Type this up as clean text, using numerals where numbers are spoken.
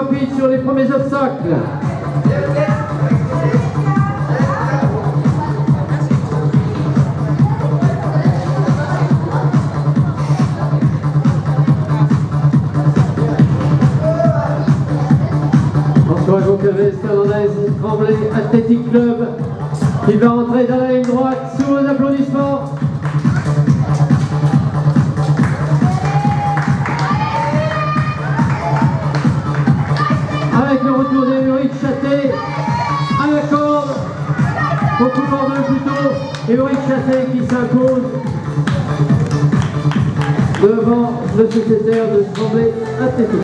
rapide sur les premiers obstacles. François Goncalves Fernandez, Tremblay Athletic Club, qui va entrer dans la ligne droite sous vos applaudissements. Avec le retour d'Émeric Châté à la corde, beaucoup bordel plutôt, Émeric Châté qui s'impose devant le secrétaire de Tremblay Athletic.